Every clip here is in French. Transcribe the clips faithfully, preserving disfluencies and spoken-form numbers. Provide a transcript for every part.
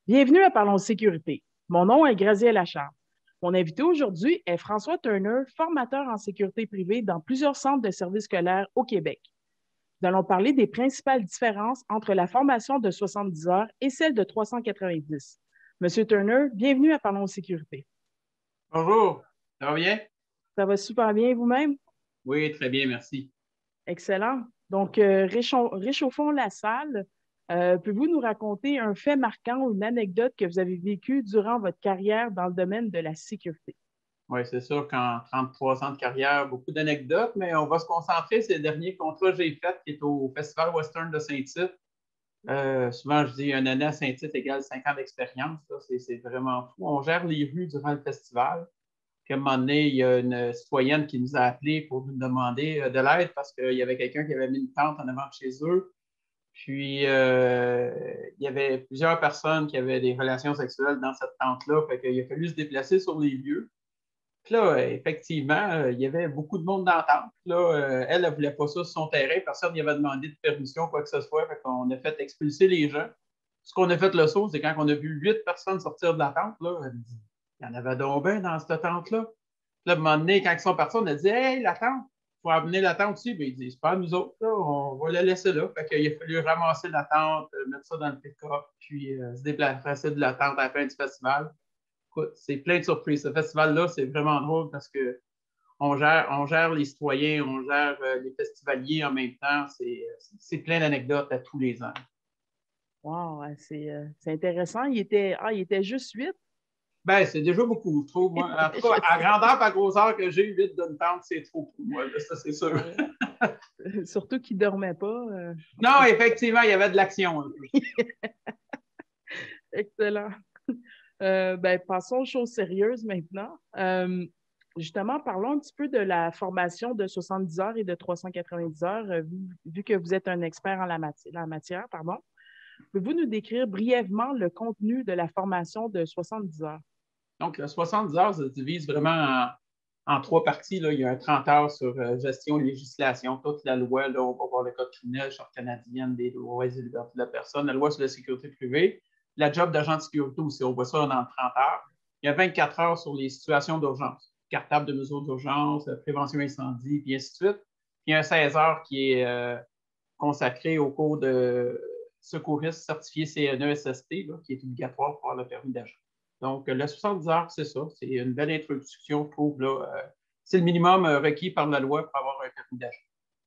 Bienvenue à Parlons Sécurité. Mon nom est Graziella Lachard. Mon invité aujourd'hui est François Turner, formateur en sécurité privée dans plusieurs centres de services scolaires au Québec. Nous allons parler des principales différences entre la formation de soixante-dix heures et celle de trois cent quatre-vingt-dix. Monsieur Turner, bienvenue à Parlons Sécurité. Bonjour, ça va bien? Ça va super bien vous-même? Oui, très bien, merci. Excellent. Donc, euh, réchauff- réchauffons la salle. Euh, pouvez-vous nous raconter un fait marquant ou une anecdote que vous avez vécue durant votre carrière dans le domaine de la sécurité? Oui, c'est sûr qu'en trente-trois ans de carrière, beaucoup d'anecdotes, mais on va se concentrer sur les derniers contrats que j'ai faits, qui est au Festival Western de Saint-Tite. Euh, souvent, je dis une année à Saint-Tite égale cinq ans d'expérience. C'est, c'est vraiment fou. On gère les rues durant le festival. Puis à un moment donné, il y a une citoyenne qui nous a appelés pour nous demander euh, de l'aide parce qu'il y avait quelqu'un qui avait mis une tente en avant de chez eux. Puis, euh, il y avait plusieurs personnes qui avaient des relations sexuelles dans cette tente-là. Fait qu'il a fallu se déplacer sur les lieux. Puis là, effectivement, euh, il y avait beaucoup de monde dans la tente. Là, euh, elle, elle ne voulait pas ça sur son terrain. Personne n'y avait demandé de permission, quoi que ce soit. Fait qu'on a fait expulser les gens. Ce qu'on a fait le saut, c'est quand on a vu huit personnes sortir de la tente, là, elle dit, il y en avait donc bien dans cette tente-là. Puis là, à un moment donné, quand ils sont partis, on a dit, hey, la tente, il faut amener la tente aussi. Bien, ils disent, c'est pas à nous autres, là, on va la laisser là. Fait qu'il a fallu ramasser la tente, euh, mettre ça dans le pick-up, puis euh, se déplacer de la tente à la fin du festival. Écoute, c'est plein de surprises. Ce festival-là, c'est vraiment drôle parce que on gère, on gère les citoyens, on gère euh, les festivaliers en même temps. C'est, c'est plein d'anecdotes à tous les ans. Wow, ouais, c'est euh, c'est intéressant. Il était, ah, il était juste huit. Ben, c'est déjà beaucoup, je trouve. Moi. En tout cas, à grandeur et à grosseur que j'ai, huit d'une tente, c'est trop pour moi. Là, ça, c'est sûr. Ouais. Surtout qu'il ne dormait pas. euh, Non, effectivement, il y avait de l'action un peu. Excellent. Euh, ben, passons aux choses sérieuses maintenant. Euh, justement, parlons un petit peu de la formation de soixante-dix heures et de trois cent quatre-vingt-dix heures, euh, vu, vu que vous êtes un expert en la, mati- la matière. Pardon. Pouvez-vous nous décrire brièvement le contenu de la formation de soixante-dix heures? Donc, le soixante-dix heures se divise vraiment en, en trois parties. Là. Il y a un trente heures sur euh, gestion et législation, toute la loi. Là, on va voir le code criminel, charte canadienne des droits et libertés de la personne, la loi sur la sécurité privée, la job d'agent de sécurité aussi. On voit ça dans trente heures. Il y a vingt-quatre heures sur les situations d'urgence, cartable de mesures d'urgence, prévention incendie, puis ainsi de suite. Puis il y a un seize heures qui est euh, consacré au cours de secouriste certifié C N E S S T, là, qui est obligatoire pour avoir le permis d'agent. Donc, le soixante-dix heures, c'est ça. C'est une belle introduction, je trouve. Là. Euh, c'est le minimum euh, requis par la loi pour avoir un permis d'agent.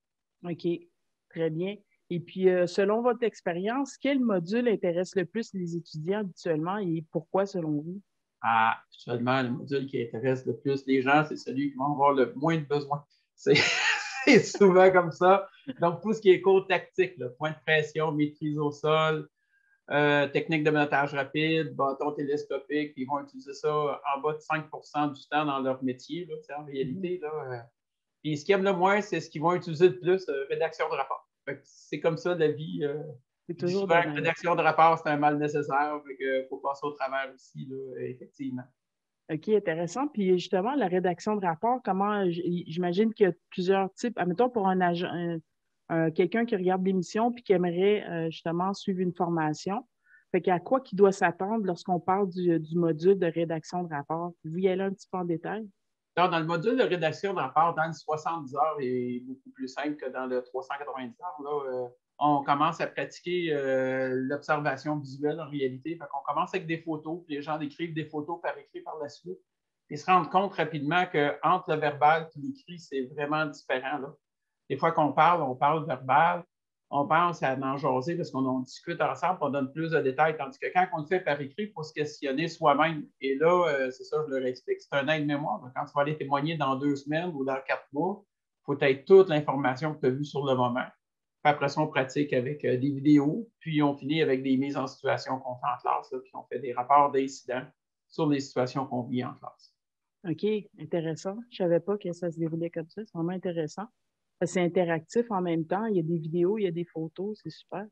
OK, très bien. Et puis, euh, selon votre expérience, quel module intéresse le plus les étudiants habituellement et pourquoi, selon vous? Ah, actuellement, le module qui intéresse le plus les gens, c'est celui qui va avoir le moins de besoin. C'est, c'est souvent comme ça. Donc, tout ce qui est cours tactique, là, point de pression, maîtrise au sol, Euh, technique de menottage rapide, bâton télescopique, ils vont utiliser ça en bas de cinq pour cent du temps dans leur métier, là, en Mhm. réalité. Là, euh. Puis ce qu'ils aiment le moins, c'est ce qu'ils vont utiliser le plus, euh, rédaction de rapport. C'est comme ça la vie. Euh, C'est je dis toujours de souvent que même. rédaction de rapport, c'est un mal nécessaire. Il faut passer au travers aussi, là, effectivement. OK, intéressant. Puis justement, la rédaction de rapport, comment, j- j'imagine qu'il y a plusieurs types. Admettons pour un agent, un- un- quelqu'un qui regarde l'émission puis qui aimerait euh, justement suivre une formation. Fait qu'à quoi qu'il doit s'attendre lorsqu'on parle du, du module de rédaction de rapport? Vous y allez un petit peu en détail? Donc, dans le module de rédaction de rapport, dans le soixante-dix heures est beaucoup plus simple que dans le trois cent quatre-vingt-dix heures. Là, euh, on commence à pratiquer euh, l'observation visuelle en réalité. Fait qu'on commence avec des photos, puis les gens décrivent des photos par écrit par la suite. Ils se rendent compte rapidement qu'entre le verbal et l'écrit, c'est vraiment différent. Là. Des fois qu'on parle, on parle verbal, on pense à en jaser parce qu'on en discute ensemble, on donne plus de détails. Tandis que quand on le fait par écrit, il faut se questionner soi-même. Et là, euh, c'est ça, je leur explique, c'est un aide-mémoire. Quand tu vas aller témoigner dans deux semaines ou dans quatre mois, il faut être toute l'information que tu as vue sur le moment. Puis après ça, on pratique avec euh, des vidéos, puis on finit avec des mises en situation qu'on fait en classe, là, puis on fait des rapports d'incidents sur les situations qu'on vit en classe. OK, intéressant. Je ne savais pas que ça se déroulait comme ça. C'est vraiment intéressant. C'est interactif en même temps. Il y a des vidéos, il y a des photos. C'est super.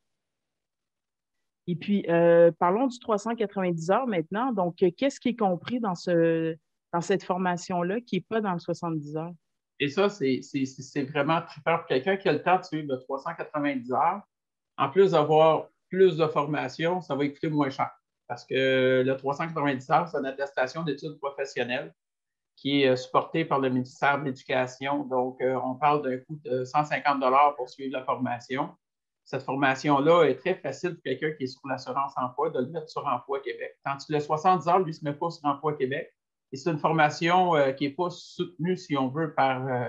Et puis, euh, parlons du trois cent quatre-vingt-dix heures maintenant. Donc, euh, qu'est-ce qui est compris dans ce, dans cette formation-là qui n'est pas dans le soixante-dix heures? Et ça, c'est, c'est, c'est vraiment trippant pour quelqu'un qui a le temps de suivre le trois cent quatre-vingt-dix heures. En plus d'avoir plus de formation, ça va coûter moins cher. parce que le trois cent quatre-vingt-dix heures, c'est une attestation d'études professionnelles qui est supportée par le ministère de l'Éducation. Donc, euh, on parle d'un coût de cent cinquante dollars pour suivre la formation. Cette formation-là est très facile pour quelqu'un qui est sur l'assurance emploi de le mettre sur Emploi Québec. Tandis que le soixante-dix heures, lui, ne se met pas sur Emploi Québec. Et c'est une formation euh, qui n'est pas soutenue, si on veut, par euh,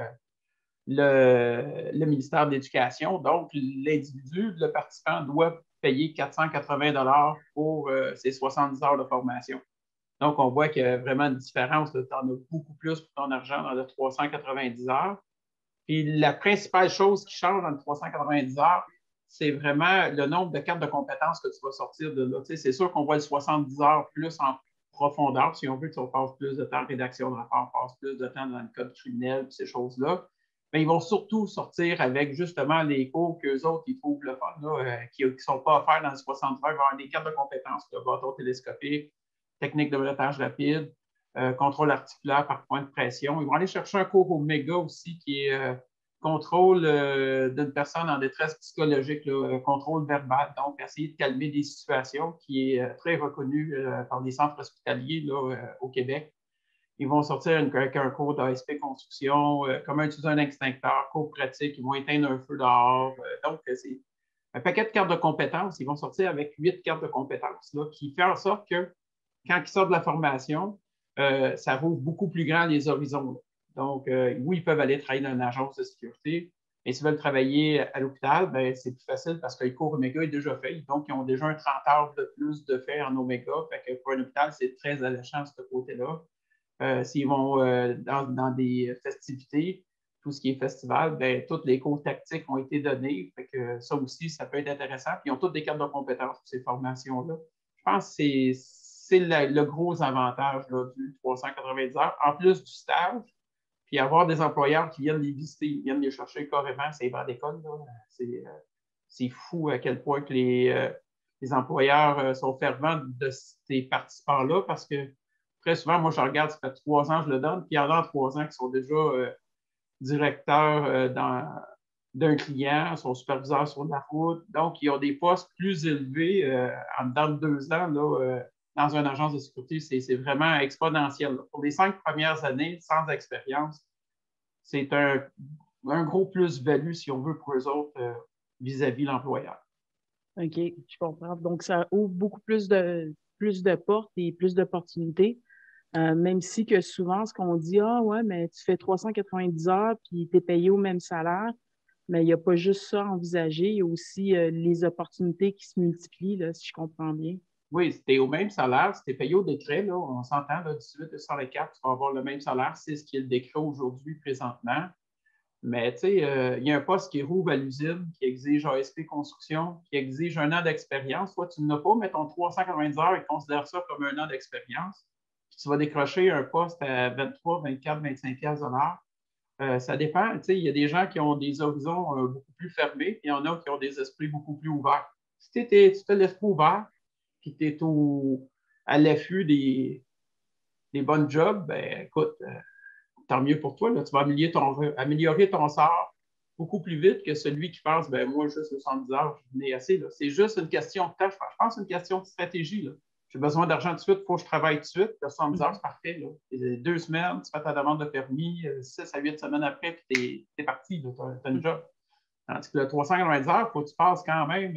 le, le ministère de l'Éducation. Donc, l'individu, le participant, doit payer quatre cent quatre-vingts dollars pour euh, ses soixante-dix heures de formation. Donc, on voit qu'il y a vraiment une différence. Tu en as beaucoup plus pour ton argent dans le trois cent quatre-vingt-dix heures. Puis la principale chose qui change dans le trois cent quatre-vingt-dix heures, c'est vraiment le nombre de cartes de compétences que tu vas sortir de là. Tu sais, c'est sûr qu'on voit le soixante-dix heures plus en profondeur. Si on veut qu'on passe plus de temps en rédaction de rapport, passe plus de temps dans le code criminel, ces choses-là. Mais ils vont surtout sortir avec justement les cours qu'eux autres, ils trouvent le fun, là, euh, qui ne sont pas offerts dans le soixante-dix heures. Ils vont avoir des cartes de compétences, le bâton télescopique, technique de brettage rapide, euh, contrôle articulaire par point de pression. Ils vont aller chercher un cours Omega aussi qui est euh, contrôle euh, d'une personne en détresse psychologique, là, euh, contrôle verbal, donc essayer de calmer des situations, qui est euh, très reconnu euh, par les centres hospitaliers là, euh, au Québec. Ils vont sortir une, avec un cours d'A S P construction, euh, comment utiliser un extincteur, cours pratique, ils vont éteindre un feu dehors. Euh, donc, c'est un paquet de cartes de compétences. Ils vont sortir avec huit cartes de compétences là, qui fait en sorte que quand ils sortent de la formation, euh, ça rouvre beaucoup plus grand les horizons. Là. Donc, euh, oui, ils peuvent aller travailler dans une agence de sécurité, mais s'ils veulent travailler à l'hôpital, ben, c'est plus facile parce que le cours Omega est déjà fait. Donc, ils ont déjà un trente heures de plus de fait en Omega. Fait que pour un hôpital, c'est très alléchant de ce côté-là. Euh, s'ils vont euh, dans, dans des festivités, tout ce qui est festival, ben, tous les cours tactiques ont été donnés. Fait que ça aussi, ça peut être intéressant. Puis ils ont toutes des cartes de compétences pour ces formations-là. Je pense que c'est, c'est le, le gros avantage là, du trois cent quatre-vingt-dix heures, en plus du stage. Puis avoir des employeurs qui viennent les visiter, ils viennent les chercher carrément, c'est bancs d'école. C'est, euh, c'est fou à quel point que les, euh, les employeurs euh, sont fervents de ces participants-là parce que très souvent, moi, je regarde, ça fait trois ans que je le donne, puis il y en a trois ans qui sont déjà euh, directeurs euh, dans, d'un client, sont superviseurs sur la route. Donc, ils ont des postes plus élevés euh, en dedans de deux ans là, euh, dans une agence de sécurité. C'est, c'est vraiment exponentiel. Là. Pour les cinq premières années, sans expérience, c'est un, un gros plus-value, si on veut, pour eux autres euh, vis-à-vis l'employeur. OK, je comprends. Donc, ça ouvre beaucoup plus de, plus de portes et plus d'opportunités. Euh, même si que souvent, ce qu'on dit, ah ouais, mais tu fais trois cent quatre-vingt-dix heures puis tu es payé au même salaire, mais il n'y a pas juste ça à envisager, il y a aussi euh, les opportunités qui se multiplient, là, si je comprends bien. Oui, si tu es au même salaire, si tu es payé au décret, là, on s'entend, là, dix-huit deux cent quatre, tu vas avoir le même salaire, c'est ce qui est le décret aujourd'hui, présentement. Mais tu sais, euh, il y a un poste qui rouvre à l'usine, qui exige A S P Construction, qui exige un an d'expérience. Toi, tu n'as pas, mais ton trois cent quatre-vingt-dix heures, ils considèrent ça comme un an d'expérience. Puis tu vas décrocher un poste à vingt-trois, vingt-quatre, vingt-cinq piastres de l'heure. Euh, ça dépend. Tu sais, il y a des gens qui ont des horizons euh, beaucoup plus fermés, puis il y en a qui ont des esprits beaucoup plus ouverts. Si tu as l'esprit ouvert, puis tu es au, à l'affût des, des bonnes jobs, ben écoute, euh, tant mieux pour toi. Là. Tu vas améliorer ton, améliorer ton sort beaucoup plus vite que celui qui pense, ben moi, juste soixante-dix heures, je n'ai assez. Là. C'est juste une question de temps. Je pense que c'est une question de stratégie. Là. J'ai besoin d'argent tout de suite, il faut que je travaille tout de suite. Le soixante-dix heures, c'est parfait. Là. Deux semaines, tu fais ta demande de permis, six à huit semaines après, puis tu es parti. Tu as une job. Tandis que le trois cent quatre-vingt-dix heures, il faut que tu passes quand même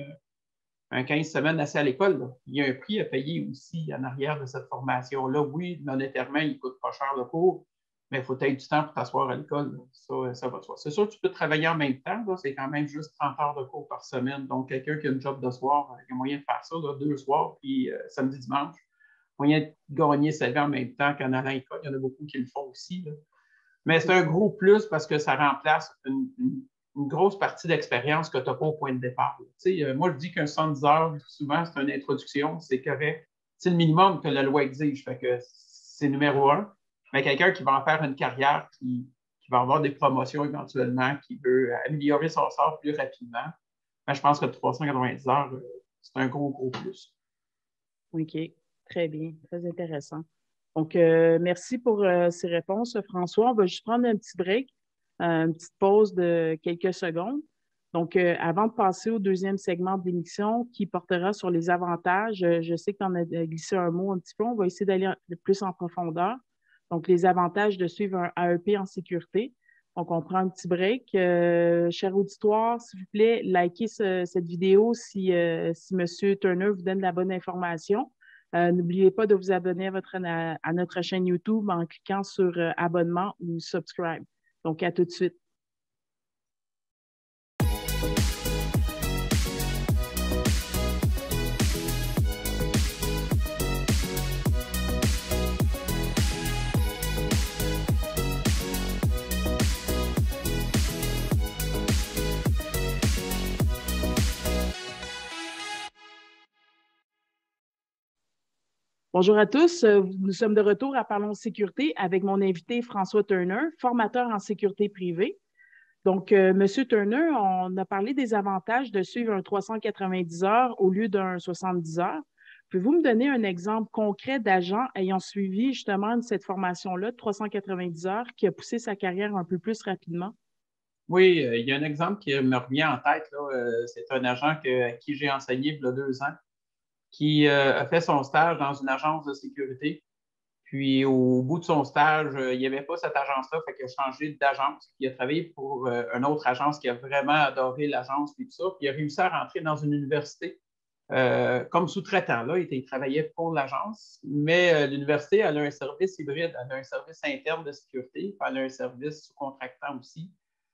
un quinze semaines assez à l'école. Là. Il y a un prix à payer aussi en arrière de cette formation-là. Oui, monétairement, il ne coûte pas cher le cours, mais il faut être du temps pour t'asseoir à l'école. Ça, ça va de soi. C'est sûr que tu peux travailler en même temps. Là. C'est quand même juste trente heures de cours par semaine. Donc, quelqu'un qui a une job de soir, il y a moyen de faire ça, là, deux soirs, puis euh, samedi, dimanche. Moyen de gagner sa vie en même temps qu'en allant à l'école. Il y en a beaucoup qui le font aussi. Là. Mais c'est un gros plus parce que ça remplace une, une, une grosse partie d'expérience que tu n'as pas au point de départ. Euh, moi, je dis qu'un soixante-dix heures, souvent, c'est une introduction, c'est correct. C'est le minimum que la loi exige. Fait que c'est numéro un. Mais quelqu'un qui va en faire une carrière, qui, qui va avoir des promotions éventuellement, qui veut améliorer son sort plus rapidement, ben, je pense que trois cent quatre-vingt-dix heures, c'est un gros, gros plus. OK, très bien, très intéressant. Donc, euh, merci pour euh, ces réponses, François. On va juste prendre un petit break, euh, une petite pause de quelques secondes. Donc, euh, avant de passer au deuxième segment de l'émission qui portera sur les avantages, euh, je sais que tu en as glissé un mot un petit peu, on va essayer d'aller plus en profondeur. Donc, les avantages de suivre un A E P en sécurité. Donc, on prend un petit break. Euh, cher auditoire, s'il vous plaît, likez ce- cette vidéo si, euh, si M. Turner vous donne la bonne information. Euh, n'oubliez pas de vous abonner à, votre, à, à notre chaîne YouTube en cliquant sur euh, abonnement ou subscribe. Donc, à tout de suite. Bonjour à tous, euh, nous sommes de retour à Parlons Sécurité avec mon invité François Turner, formateur en sécurité privée. Donc, euh, Monsieur Turner, on a parlé des avantages de suivre un trois cent quatre-vingt-dix heures au lieu d'un soixante-dix heures. Pouvez-vous me donner un exemple concret d'agent ayant suivi justement cette formation-là de trois cent quatre-vingt-dix heures qui a poussé sa carrière un peu plus rapidement? Oui, euh, il y a un exemple qui me revient en tête, là. Euh, c'est un agent que, à qui j'ai enseigné il y a deux ans, qui euh, a fait son stage dans une agence de sécurité. Puis, au bout de son stage, euh, il n'y avait pas cette agence-là, fait qu'il a changé d'agence. Puis, il a travaillé pour euh, une autre agence qui a vraiment adoré l'agence et tout ça. Puis, il a réussi à rentrer dans une université euh, comme sous-traitant. Là, il, il travaillait pour l'agence, mais euh, l'université, elle a un service hybride. Elle a un service interne de sécurité, puis elle a un service sous-contractant aussi.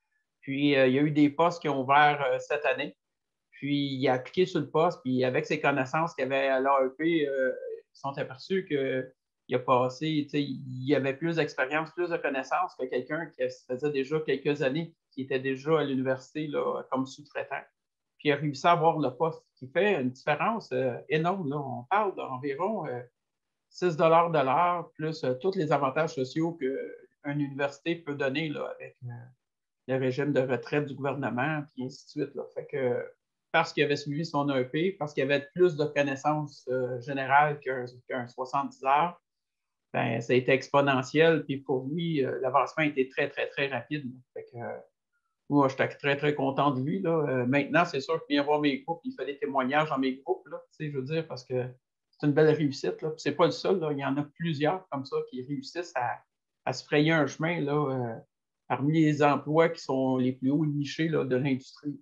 Puis, euh, il y a eu des postes qui ont ouvert euh, cette année. Puis, il a appliqué sur le poste, puis avec ses connaissances qu'il avait à l'A E P, euh, ils sont aperçus qu'il a passé, il avait plus d'expérience, plus de connaissances que quelqu'un qui faisait déjà quelques années, qui était déjà à l'université là, comme sous-traitant. Puis, il a réussi à avoir le poste, qui fait une différence euh, énorme. Là. On parle d'environ euh, six dollars de l'heure, plus euh, tous les avantages sociaux qu'une université peut donner là, avec euh, le régime de retraite du gouvernement, puis ainsi de suite. Là. Fait que parce qu'il avait suivi son A E P, parce qu'il avait plus de connaissances euh, générales qu'un qu'un soixante-dix heures, ben, ça a été exponentiel. Puis pour lui, euh, l'avancement a été très, très, très rapide. Fait que, euh, moi, j'étais très, très content de lui. Là. Euh, maintenant, c'est sûr qu'il vient voir mes groupes, il fait des témoignages dans mes groupes, là, je veux dire, parce que c'est une belle réussite. Là. Puis c'est pas le seul, là. Il y en a plusieurs comme ça qui réussissent à, à se frayer un chemin là, euh, parmi les emplois qui sont les plus hauts nichés là, de l'industrie.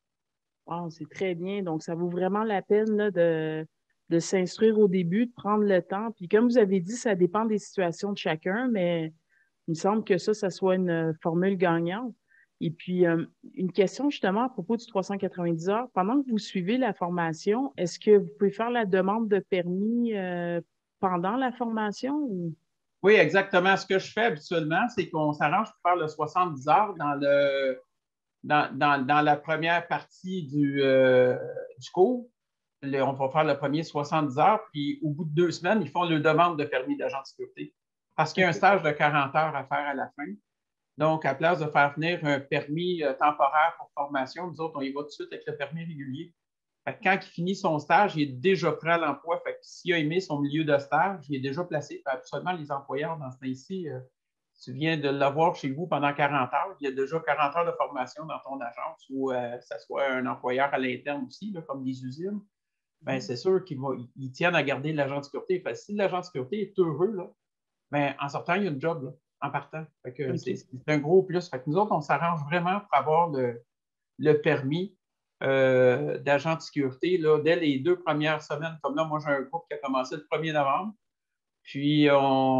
Wow, c'est très bien. Donc, ça vaut vraiment la peine là, de, de s'instruire au début, de prendre le temps. Puis, comme vous avez dit, ça dépend des situations de chacun, mais il me semble que ça, ça soit une euh, formule gagnante. Et puis, euh, une question justement à propos du trois cent quatre-vingt-dix heures. Pendant que vous suivez la formation, est-ce que vous pouvez faire la demande de permis euh, pendant la formation ou? Oui, exactement. Ce que je fais habituellement, c'est qu'on s'arrange pour faire le soixante-dix heures dans, le, dans, dans, dans la première partie du, euh, du cours. Le, on va faire le premier soixante-dix heures, puis au bout de deux semaines, ils font leur demande de permis d'agent de sécurité. Parce qu'il y a un OK. stage de quarante heures à faire à la fin. Donc, à place de faire venir un permis euh, temporaire pour formation, nous autres, on y va tout de suite avec le permis régulier. Fait que quand il finit son stage, il est déjà prêt à l'emploi. Fait que s'il a aimé son milieu de stage, il est déjà placé. Fait absolument, les employeurs dans ce cas-ci, euh, tu viens de l'avoir chez vous pendant quarante heures, il y a déjà quarante heures de formation dans ton agence ou euh, que ce soit un employeur à l'interne aussi, là, comme des usines. Ben, c'est sûr qu'ils ils tiennent à garder l'agent de sécurité. Fait que si l'agent de sécurité est heureux, là, ben, en sortant, il y a une job là, en partant. Fait que c'est, OK. c'est un gros plus. Fait que nous autres, on s'arrange vraiment pour avoir le, le permis euh, d'agent de sécurité là, dès les deux premières semaines. Comme là, moi, j'ai un groupe qui a commencé le premier novembre. Puis,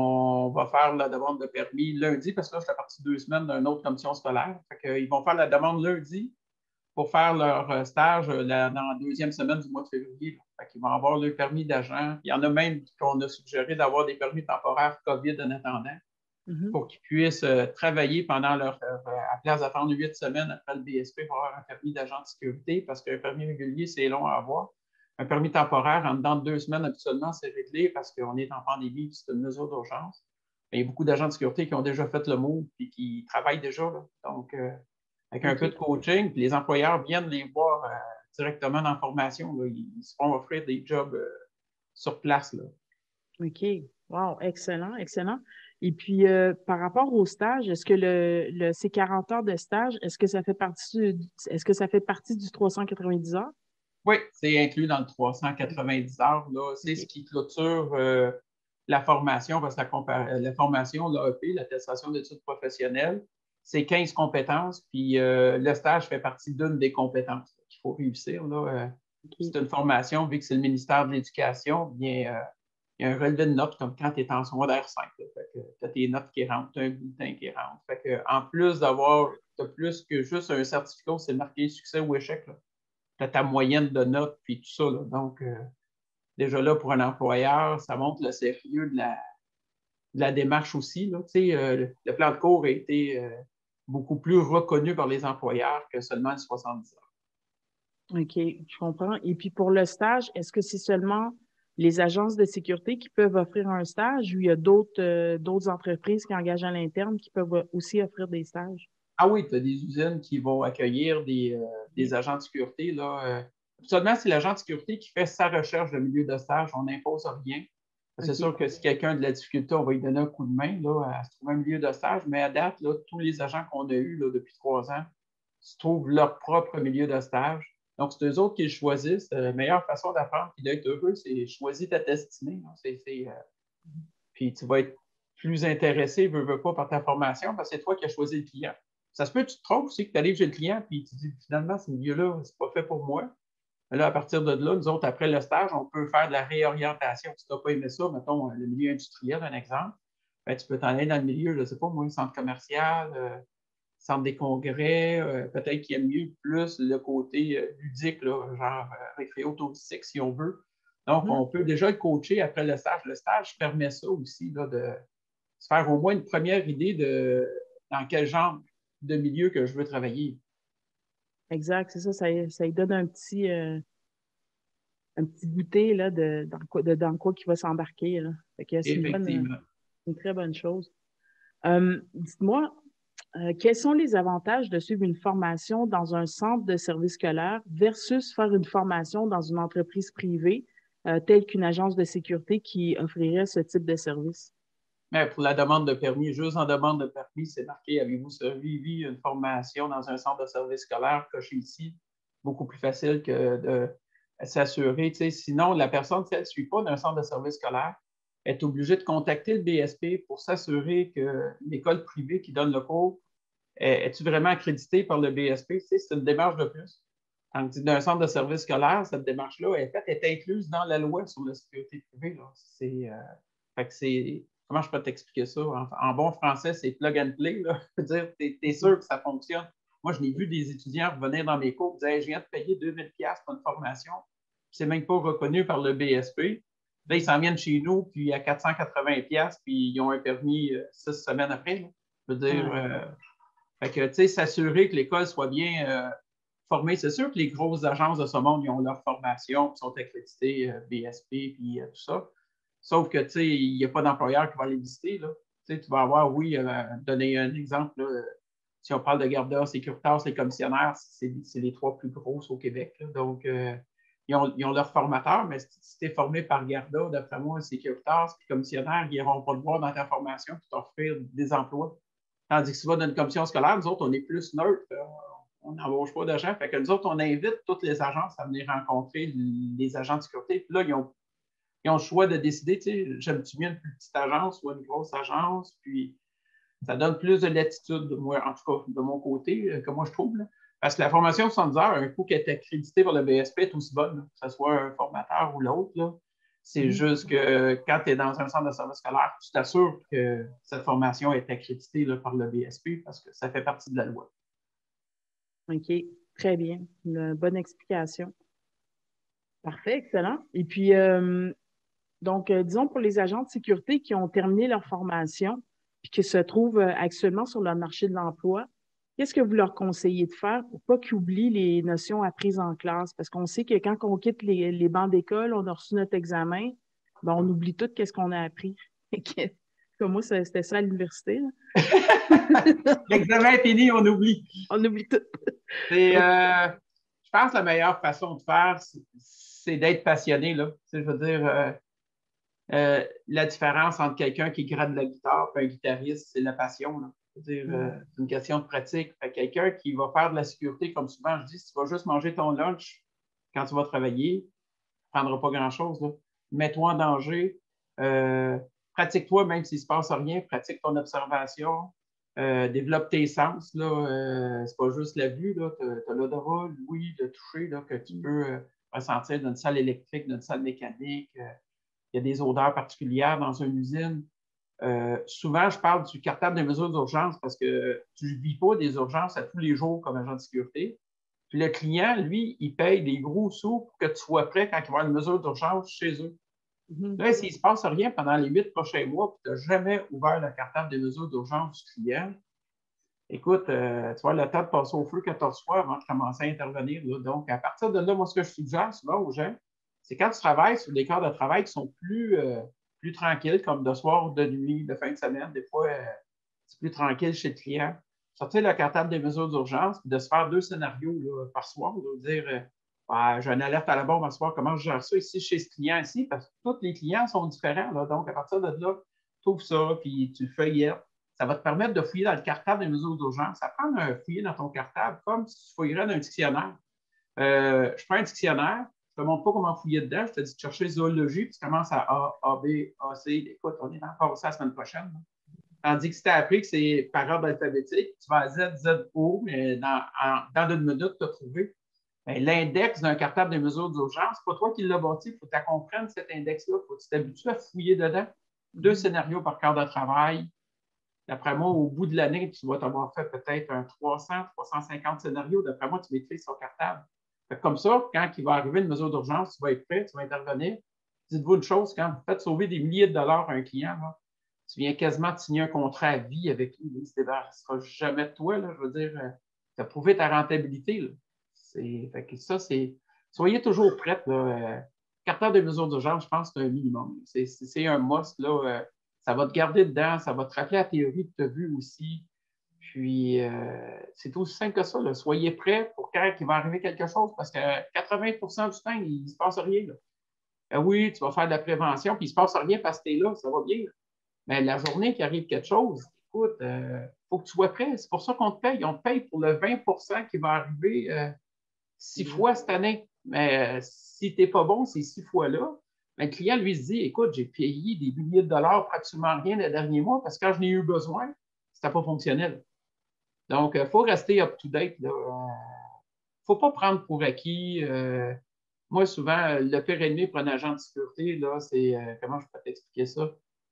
on va faire la demande de permis lundi, parce que là, je suis parti deux semaines d'une autre commission scolaire. Fait que, ils vont faire la demande lundi pour faire leur stage la, dans la deuxième semaine du mois de février. Là. Fait qu'ils vont avoir le permis d'agent. Il y en a même qu'on a suggéré d'avoir des permis temporaires COVID en attendant Mhm. pour qu'ils puissent euh, travailler pendant leur, leur euh, à place d'attendre huit semaines après le B S P pour avoir un permis d'agent de sécurité, parce qu'un permis régulier, c'est long à avoir. Un permis temporaire, en dedans de deux semaines, habituellement, c'est réglé parce qu'on est en pandémie et c'est une mesure d'urgence. Il y a beaucoup d'agents de sécurité qui ont déjà fait le move et qui travaillent déjà. Là. Donc, euh, avec un peu OK. de coaching, puis les employeurs viennent les voir euh, directement dans la formation. Là. Ils se font offrir des jobs euh, sur place. Là. OK. Wow, excellent, excellent. Et puis, euh, par rapport au stage, est-ce que le, le, ces quarante heures de stage, est-ce que ça fait partie du, est-ce que ça fait partie du trois cent quatre-vingt-dix heures? Oui, c'est inclus dans le trois cent quatre-vingt-dix heures. C'est OK. ce qui clôture euh, la formation, parce que la, la formation, l'A E P, l'attestation d'études professionnelles, c'est quinze compétences, puis euh, le stage fait partie d'une des compétences qu'il faut réussir. Là. OK. C'est une formation, vu que c'est le ministère de l'Éducation, bien, euh, il y a un relevé de notes comme quand tu es en secondaire cinq. Tu as tes notes qui rentrent, tu as un bulletin qui rentre. Fait que, en plus d'avoir, tu as plus que juste un certificat où c'est marqué succès ou échec. Tu as ta moyenne de notes, puis tout ça. Là. Donc, euh, déjà là, pour un employeur, ça montre le sérieux de la, de la démarche aussi. Là. Euh, le, le plan de cours a été euh, beaucoup plus reconnu par les employeurs que seulement le soixante-dix heures. OK, je comprends. Et puis pour le stage, est-ce que c'est seulement les agences de sécurité qui peuvent offrir un stage ou il y a d'autres euh, d'autres entreprises qui engagent à l'interne qui peuvent aussi offrir des stages? Ah oui, tu as des usines qui vont accueillir des, euh, des agents de sécurité. Là, euh, seulement c'est l'agent de sécurité qui fait sa recherche de milieu de stage. On n'impose rien. C'est OK. sûr que si quelqu'un a de la difficulté, on va lui donner un coup de main là, à se trouver un milieu de stage. Mais à date, là, tous les agents qu'on a eus là, depuis trois ans se trouvent leur propre milieu de stage. Donc, c'est eux autres qui le choisissent. La meilleure façon d'apprendre et d'être heureux, c'est choisir ta destinée. C'est, c'est, euh, puis tu vas être plus intéressé, veux, veux pas, par ta formation parce que c'est toi qui as choisi le client. Ça se peut que tu te trompes aussi, que tu arrives chez le client puis tu dis finalement, ce milieu-là, c'est pas fait pour moi. Mais là, à partir de là, nous autres, après le stage, on peut faire de la réorientation. Si tu n'as pas aimé ça, mettons le milieu industriel, un exemple, ben, tu peux t'en aller dans le milieu, je ne sais pas, moi, centre commercial, euh, centre des congrès, euh, peut-être qu'il y a mieux plus le côté euh, ludique, là, genre euh, récréo-touristique, si on veut. Donc, Mhm. on peut déjà le coacher après le stage. Le stage permet ça aussi, là, de se faire au moins une première idée de dans quel genre de milieu que je veux travailler. Exact, c'est ça, ça, ça lui donne un petit, euh, un petit goûter là, de, dans quoi, de dans quoi qu'il va s'embarquer. Là. Fait que c'est une bonne, Effectivement. une très bonne chose. Euh, dites-moi, euh, quels sont les avantages de suivre une formation dans un centre de service scolaire versus faire une formation dans une entreprise privée, euh, telle qu'une agence de sécurité qui offrirait ce type de service? Mais pour la demande de permis, juste en demande de permis, c'est marqué avez-vous suivi une formation dans un centre de service scolaire, coché ici, beaucoup plus facile que de s'assurer. Tu sais, sinon, la personne, si elle ne suit pas d'un centre de service scolaire, est obligée de contacter le B S P pour s'assurer que l'école privée qui donne le cours est-tu vraiment accrédité par le B S P? Tu sais, c'est une démarche de plus. Tandis d'un centre de service scolaire, cette démarche-là est faite, est incluse dans la loi sur la sécurité privée. Là. C'est, euh, fait que c'est, comment je peux t'expliquer ça? En, en bon français, c'est plug and play. Là. Je veux dire, tu es sûr que ça fonctionne. Moi, je l'ai vu des étudiants revenir dans mes cours et dire hey, je viens de payer deux mille dollars pour une formation, c'est même pas reconnu par le B S P. Là, ils s'en viennent chez nous, puis à quatre cent quatre-vingts dollars, puis ils ont un permis euh, six semaines après. Là. Je veux dire, Ouais. euh, fait que, tu sais, s'assurer que l'école soit bien euh, formée. C'est sûr que les grosses agences de ce monde, ils ont leur formation, ils sont accrédités, euh, B S P, puis euh, tout ça. Sauf que, tu sais, il n'y a pas d'employeur qui va les visiter, là. Tu sais, tu vas avoir, oui, euh, donner un exemple, là, si on parle de gardeurs, sécuritas, les commissionnaires, c'est, c'est les trois plus grosses au Québec, là. Donc, euh, ils ont, ils ont leurs formateurs, mais si tu es formé par Garda, d'après moi, sécuritas, puis commissionnaire, ils n'iront pas te voir dans ta formation pour t'offrir des emplois. Tandis que si tu vas dans une commission scolaire, nous autres, on est plus neutre. On n'embauche pas d'agents. Fait que nous autres, on invite toutes les agences à venir rencontrer les agents de sécurité. Puis là, ils ont, ils ont le choix de décider, tu sais, j'aime-tu mieux une plus petite agence ou une grosse agence? Puis ça donne plus de latitude, moi, en tout cas, de mon côté, euh, que moi, je trouve. Là. Parce que la formation de soixante-dix heures, un coup qu'elle est accréditée par le B S P, est aussi bonne, là, que ce soit un formateur ou l'autre. Là. C'est Mhm. juste que quand tu es dans un centre de service scolaire, tu t'assures que cette formation est accréditée là, par le B S P parce que ça fait partie de la loi. OK, très bien. Une bonne explication. Parfait, excellent. Et puis, euh, donc, euh, disons pour les agents de sécurité qui ont terminé leur formation puis qui se trouvent euh, actuellement sur le marché de l'emploi, qu'est-ce que vous leur conseillez de faire pour pas qu'ils oublient les notions apprises en classe? Parce qu'on sait que quand on quitte les, les bancs d'école, on a reçu notre examen, ben, on oublie tout qu'est-ce qu'on a appris. Comme moi, ça- c'était ça à l'université. Là. L'examen est fini, on oublie. On oublie tout. C'est, Donc, euh, je pense que la meilleure façon de faire, c'est, c'est d'être passionné. Là. Tu sais, je veux dire, euh, Euh, la différence entre quelqu'un qui grade la guitare et un guitariste, c'est la passion. Là. C'est euh, une question de pratique. Quelqu'un qui va faire de la sécurité, comme souvent je dis, si tu vas juste manger ton lunch quand tu vas travailler, tu ne prendras pas grand-chose. Mets-toi en danger. Euh, pratique-toi, même s'il ne se passe rien. Pratique ton observation. Euh, développe tes sens. Ce euh, c'est pas juste la vue. Tu as l'odorat, l'ouïe, le toucher là, que tu peux euh, ressentir dans une salle électrique, dans une salle mécanique. Euh, il y a des odeurs particulières dans une usine. Euh, souvent, je parle du cartable de mesures d'urgence parce que tu ne vis pas des urgences à tous les jours comme agent de sécurité. Puis le client, lui, il paye des gros sous pour que tu sois prêt quand il va y avoir une mesure d'urgence chez eux. Mm-hmm. Là, s'il ne se passe rien pendant les huit prochains mois, puis tu n'as jamais ouvert le cartable des mesures d'urgence du client, écoute, euh, tu vois, le temps de passer au feu quatorze fois avant de commencer à intervenir. Là. Donc, à partir de là, moi, ce que je suggère souvent aux gens, c'est quand tu travailles sur des cas de travail qui sont plus, euh, plus tranquilles, comme de soir, de nuit, de fin de semaine, des fois, euh, c'est plus tranquille chez le client. Sortir le cartable des mesures d'urgence, puis de se faire deux scénarios là, par soir, de dire euh, ah, j'ai une alerte à la bombe à soir, comment je gère ça ici chez ce client ici, parce que tous les clients sont différents. Là, donc, à partir de là, tu ouvres ça, puis tu feuillettes. Ça va te permettre de fouiller dans le cartable des mesures d'urgence. Ça prend un fouiller dans ton cartable comme si tu fouillerais dans un dictionnaire. Euh, je prends un dictionnaire, je ne te montre pas comment fouiller dedans, je te dis de chercher zoologie, puis tu commences à A, A, B, A, C. Écoute, on est encore ça la semaine prochaine. Là. Tandis que si tu as appris que c'est par ordre alphabétique, tu vas à Z, Z, O, mais dans, en, dans une minute, tu as trouvé. Ben, l'index d'un cartable des mesures d'urgence, c'est pas toi qui l'as bâti, il faut que tu comprennes cet index-là, il faut que tu t'habitues à fouiller dedans. Deux scénarios par quart de travail. D'après moi, au bout de l'année, tu vas t'avoir fait peut-être un trois cents, trois cent cinquante scénarios. D'après moi, tu maîtrises ton cartable. Comme ça, quand il va arriver une mesure d'urgence, tu vas être prêt, tu vas intervenir. Dites-vous une chose, quand vous faites sauver des milliers de dollars à un client, là, tu viens quasiment de signer un contrat à vie avec lui. Il ne se débarrassera jamais de toi. Là, je veux dire, tu as prouvé ta rentabilité. Là. Fait que ça, c'est. Soyez toujours prête. Là. Cartable de mesures d'urgence, je pense que c'est un minimum. C'est un must. Là. Ça va te garder dedans, ça va te rappeler la théorie que tu as vue aussi. Puis, euh, c'est aussi simple que ça. Là. Soyez prêts pour quand il va arriver quelque chose, parce que quatre-vingts pour cent du temps, il ne se passe rien. Là. Euh, oui, tu vas faire de la prévention, puis il ne se passe rien parce que tu es là, ça va bien. Là. Mais la journée qu'il arrive quelque chose, écoute, il euh, faut que tu sois prêt. C'est pour ça qu'on te paye. On te paye pour le vingt pour cent qui va arriver euh, six fois cette année. Mais euh, si tu n'es pas bon, c'est six fois là. Mais le client, lui, se dit, écoute, j'ai payé des milliers de dollars pour absolument rien le dernier mois parce que quand je n'ai eu besoin, ce n'était pas fonctionnel. Donc, il faut rester up-to-date. Il ne faut pas prendre pour acquis. Euh, moi, souvent, le pire ennemi pour un agent de sécurité, c'est, euh, comment je peux t'expliquer ça?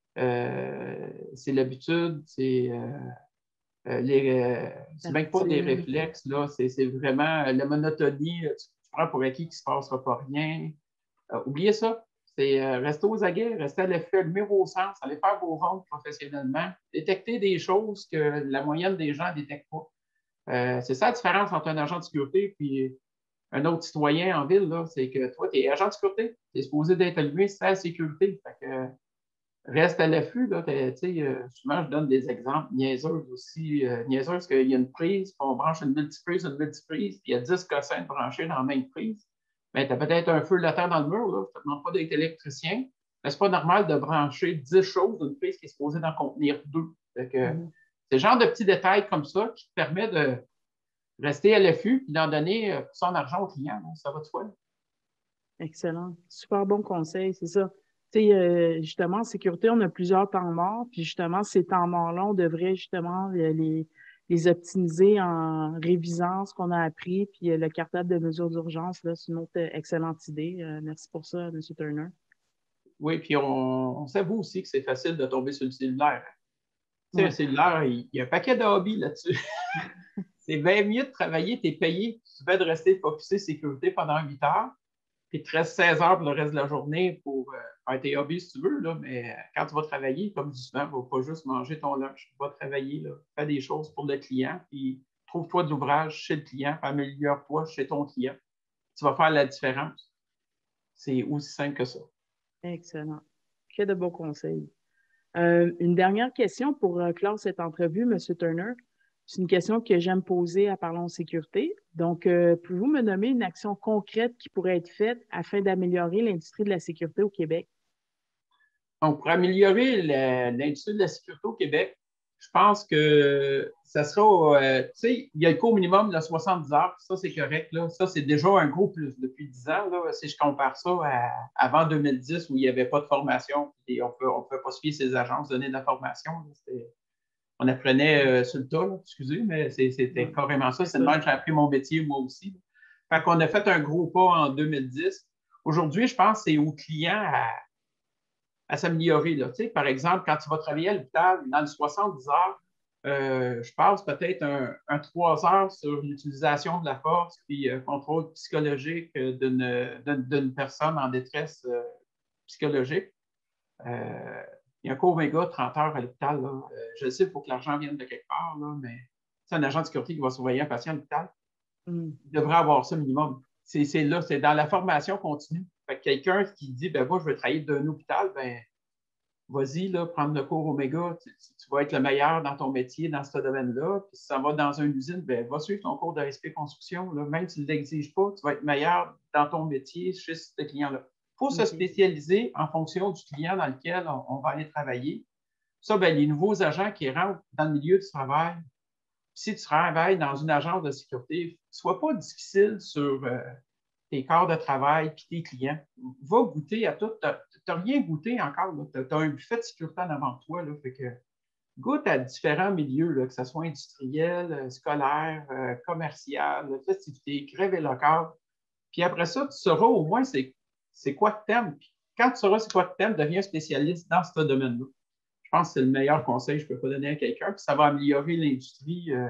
Euh, c'est l'habitude, c'est euh, les, euh, c'est même pas des réflexes, là, c'est vraiment la monotonie. Tu, tu prends pour acquis qu'il ne se passera pas rien. Euh, oubliez ça. C'est euh, rester aux aguets, rester à l'effet, le mur au sens, aller faire vos rondes professionnellement, détecter des choses que la moyenne des gens ne détectent pas. Euh, c'est ça la différence entre un agent de sécurité et un autre citoyen en ville, c'est que toi, tu es agent de sécurité, tu es supposé d'être allumé, c'est la sécurité. Fait que, reste à l'affût. Là, euh, souvent, je donne des exemples niaiseux aussi. Euh, niaiseux, parce qu'il y a une prise, puis on branche une multiprise, une multiprise, puis il y a dix cossins branchés dans la même prise. Mais tu as peut-être un feu latent dans le mur, là. Je ne te demande pas d'être électricien. Mais ce n'est pas normal de brancher dix choses d'une prise qui est supposée d'en contenir deux. Fait que, mm-hmm. C'est le genre de petits détails comme ça qui te permet de rester à l'affût et d'en donner son argent au client. Hein. Ça va de soi. Excellent. Super bon conseil, c'est ça. Tu sais, euh, justement, en sécurité, on a plusieurs temps morts, puis justement, ces temps morts-là, on devrait justement les, les optimiser en révisant ce qu'on a appris, puis euh, le cartable de mesures d'urgence, là, c'est une autre excellente idée. Euh, merci pour ça, M. Turner. Oui, puis on, on s'avoue aussi que c'est facile de tomber sur le cellulaire. Tu sais, ouais. Un cellulaire, il, il y a un paquet de hobbies là-dessus. C'est bien mieux de travailler, tu es payé, tu fais de rester focusé sécurité pendant huit heures, puis il te reste seize heures pour le reste de la journée pour euh, faire tes hobbies si tu veux, là, mais euh, quand tu vas travailler, comme je dis souvent, il ne va pas juste manger ton lunch, tu vas travailler, là, fais des choses pour le client, puis trouve-toi de l'ouvrage chez le client, puis améliore-toi chez ton client. Tu vas faire la différence. C'est aussi simple que ça. Excellent. Que de beaux conseils. Euh, une dernière question pour euh, clore cette entrevue, M. Turner. C'est une question que j'aime poser à Parlons Sécurité. Donc, euh, pouvez-vous me nommer une action concrète qui pourrait être faite afin d'améliorer l'industrie de la sécurité au Québec? Donc, pour améliorer l'industrie de la sécurité au Québec, je pense que ça sera, euh, tu sais, il y a le cours minimum de soixante-dix heures, ça c'est correct, là. Ça c'est déjà un gros plus depuis dix ans, là, si je compare ça à avant deux mille dix où il n'y avait pas de formation et on ne peut pas suivre ces agences, donner de la formation. On apprenait euh, sur le tas, là, excusez, mais c'était carrément ça. C'est le même que j'ai appris mon métier moi aussi. Fait qu'on a fait un gros pas en deux mille dix. Aujourd'hui, je pense que c'est aux clients à à s'améliorer. Tu sais, par exemple, quand tu vas travailler à l'hôpital, dans les soixante-dix heures, euh, je passe peut-être un, un trois heures sur l'utilisation de la force puis euh, contrôle psychologique d'une personne en détresse euh, psychologique. Euh, il y a un cours Omega trente heures à l'hôpital. Euh, je sais, il faut que l'argent vienne de quelque part, là, mais c'est un agent de sécurité qui va surveiller un patient à l'hôpital. Mm. Il devrait avoir ça minimum. C'est là, c'est dans la formation continue. Fait que quelqu'un qui dit, ben moi, je veux travailler d'un hôpital, ben vas-y, là, prendre le cours Omega, tu, tu vas être le meilleur dans ton métier, dans ce domaine-là. Puis si ça va dans une usine, ben va suivre ton cours de respect construction. Là. Même si tu ne l'exiges pas, tu vas être meilleur dans ton métier chez ce client-là. Il faut okay. se spécialiser en fonction du client dans lequel on, on va aller travailler. Ça, ben, les nouveaux agents qui rentrent dans le milieu du travail, si tu travailles dans une agence de sécurité, sois pas difficile sur euh, tes corps de travail et tes clients. Va goûter à tout. Tu n'as rien goûté encore. Tu as un buffet de sécurité en avant de toi. Là, fait que goûte à différents milieux, là, que ce soit industriel, scolaire, euh, commercial, festivité, grève et local. Puis après ça, tu sauras au moins c'est quoi que tu aimes. Puis quand tu sauras c'est quoi que tu aimes, deviens spécialiste dans ce domaine-là. Je pense que c'est le meilleur conseil que je peux pas donner à quelqu'un. Puis ça va améliorer l'industrie euh,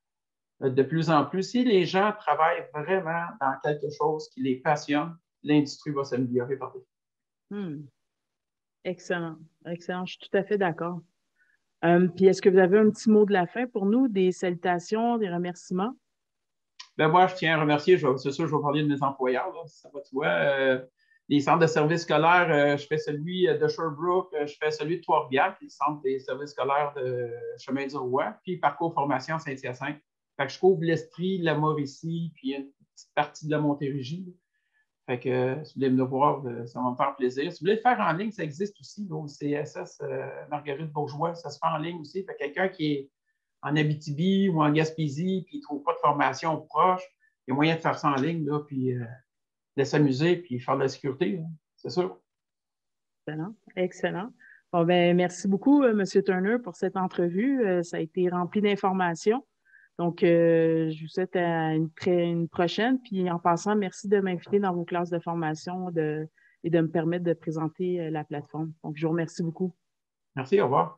de plus en plus. Si les gens travaillent vraiment dans quelque chose qui les passionne, l'industrie va s'améliorer par défaut. Hmm. Excellent. Excellent. Je suis tout à fait d'accord. Euh, puis est-ce que vous avez un petit mot de la fin pour nous, des salutations, des remerciements? Ben moi, je tiens à remercier, c'est sûr, je vais parler de mes employeurs, là, ça va, tu vois. Euh, les centres de services scolaires, euh, je fais celui de Sherbrooke, je fais celui de Trois-Rivières, qui est le centre des services scolaires de Chemin du Roi, puis Parcours Formation Saint-Hyacinthe. Fait que je couvre l'Estrie, la Mauricie, puis une petite partie de la Montérégie. Fait que euh, si vous voulez me voir, ça va me faire plaisir. Si vous voulez le faire en ligne, ça existe aussi, là, au C S S euh, Marguerite Bourgeois, ça se fait en ligne aussi. Fait que quelqu'un qui est en Abitibi ou en Gaspésie, puis il ne trouve pas de formation proche, il y a moyen de faire ça en ligne, là, puis euh, de s'amuser, puis faire de la sécurité, c'est sûr. Excellent, excellent. Bon, ben, merci beaucoup, euh, M. Turner, pour cette entrevue. Euh, ça a été rempli d'informations. Donc, euh, je vous souhaite à une, très, une prochaine. Puis, en passant, merci de m'inviter dans vos classes de formation de, et de me permettre de présenter euh, la plateforme. Donc, je vous remercie beaucoup. Merci, au revoir.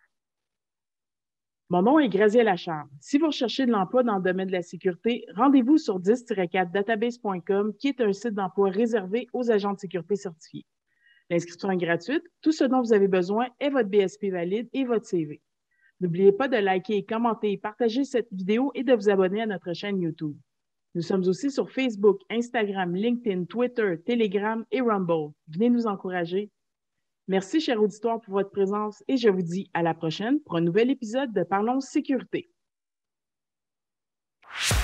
Mon nom est Grazielle Lacharme. Si vous recherchez de l'emploi dans le domaine de la sécurité, rendez-vous sur dix tiret quatre database point com, qui est un site d'emploi réservé aux agents de sécurité certifiés. L'inscription est gratuite. Tout ce dont vous avez besoin est votre B S P valide et votre C V. N'oubliez pas de liker, commenter, partager cette vidéo et de vous abonner à notre chaîne YouTube. Nous sommes aussi sur Facebook, Instagram, LinkedIn, Twitter, Telegram et Rumble. Venez nous encourager. Merci, cher auditoire, pour votre présence et je vous dis à la prochaine pour un nouvel épisode de Parlons Sécurité.